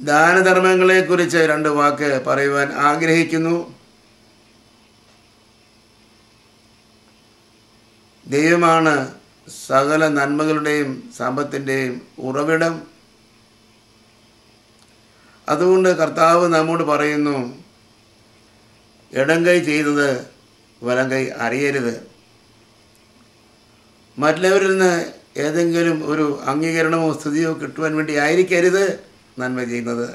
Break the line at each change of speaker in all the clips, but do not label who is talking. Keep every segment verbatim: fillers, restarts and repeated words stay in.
ദാനധർമ്മങ്ങളെക്കുറിച്ച് രണ്ട് വാക്ക് പറയുവാൻ ആഗ്രഹിക്കുന്നു. ദൈവമാണ് സകല നന്മകളുടെയും സമ്പത്തിൻ്റെയും ഉറവിടം. അതുകൊണ്ട് കർത്താവ് നമ്മോട് പറയുന്നു, ഇടം കൈ ചെയ്തത് വലം കൈ അറിയരുത്. മറ്റുള്ളവരിൽ നിന്ന് ഏതെങ്കിലും ഒരു അംഗീകരണമോ സ്തുതിയോ കിട്ടുവാൻ വേണ്ടി ആയിരിക്കരുത് നന്മ ചെയ്യുന്നത്.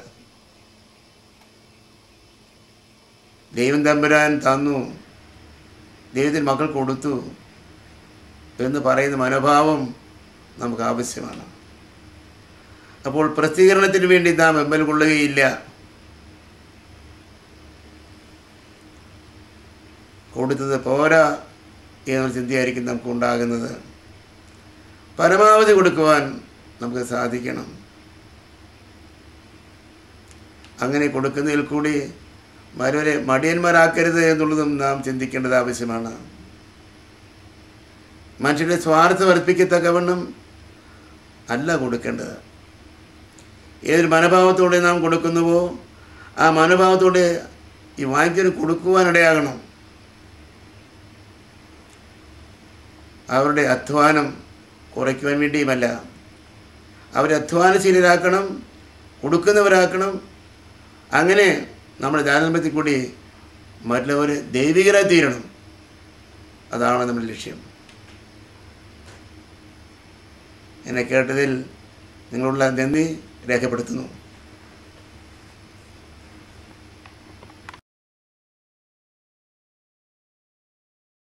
ദൈവം തമ്പുരാൻ തന്നു, ദൈവത്തിന് മക്കൾ കൊടുത്തു എന്ന് പറയുന്ന മനോഭാവം നമുക്ക് ആവശ്യമാണ്. അപ്പോൾ പ്രസിദ്ധീകരണത്തിന് വേണ്ടി നാം വെമ്പൽ കൊള്ളുകയില്ല. കൊടുത്തത് പോരാ എന്നൊരു ചിന്തയായിരിക്കും നമുക്ക് ഉണ്ടാകുന്നത്. പരമാവധി കൊടുക്കുവാൻ നമുക്ക് സാധിക്കണം. അങ്ങനെ കൊടുക്കുന്നതിൽ കൂടി മറ്റവരെ മടിയന്മാരാക്കരുത് എന്നുള്ളതും നാം ചിന്തിക്കേണ്ടത് ആവശ്യമാണ്. മനുഷ്യരുടെ സ്വാർത്ഥം വർദ്ധിപ്പിക്കത്തക്കവണ്ണം അല്ല കൊടുക്കേണ്ടത്. ഏതൊരു മനോഭാവത്തോടെ നാം കൊടുക്കുന്നുവോ ആ മനോഭാവത്തോടെ ഈ വാങ്ങിച്ചതിന് കൊടുക്കുവാനിടയാകണം. അവരുടെ അധ്വാനം കുറയ്ക്കുവാൻ വേണ്ടിയുമല്ല, അവരെ അധ്വാനശീലരാക്കണം, കൊടുക്കുന്നവരാക്കണം. അങ്ങനെ നമ്മുടെ ദാനധർമ്മത്തിൽ കൂടി മറ്റുള്ളവർ ദൈവികരായി തീരണം. അതാണ് നമ്മുടെ ലക്ഷ്യം. എന്നെ കേട്ടതിൽ നിങ്ങളുള്ള നന്ദി രേഖപ്പെടുത്തുന്നു.